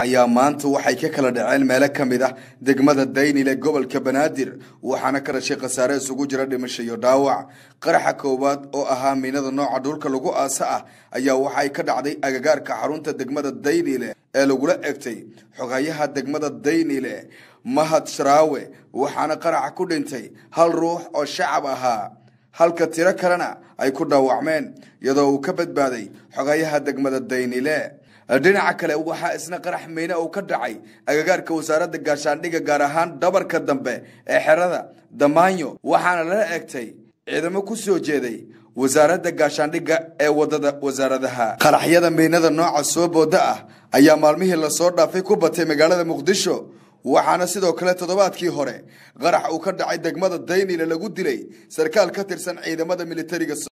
ayaa maanta waxay ka kala dhaceen meelo kamid ah degmada Daynile gobolka Banaadir waxaana ka dhashay khasaare isugu jira dhimasho iyo dhaawac qaraxa koowaad oo ahaa miinada nooca dhulka lagu aasa ah ayaa waxay ka dhacday agagaarka xarunta degmada Daynile ee lagula egtay xogayaha degmada Daynile Mahad Sharaawe waxaana qaraxa ku dhintay hal ruux oo shacab ahaa halka tiro kalena ay ku dhaawacmeen iyadoo uu ka badbaaday xogayaha degmada Daynile dhinaca kale waxa isna qarax miina oo ka dhacay agagaarka wasaaradda gaashaandhigga gaar ahaan dhabarka dambe ee xerada Damaanyo waxaana la egtay ciidamo ku soo jeeday wasaaradda gaashaandhigga ee wadada wasaaradaha qaraxyada miinada nooca soo booda ah ayaa maalmihii la soo dhaafay ku batay magaalada Muqdisho waxaana sidoo kale toddobaadkii hore qarax uu ka dhacay degmada Daynile lagu dilay sarkaal ka tirsan ciidamada militariga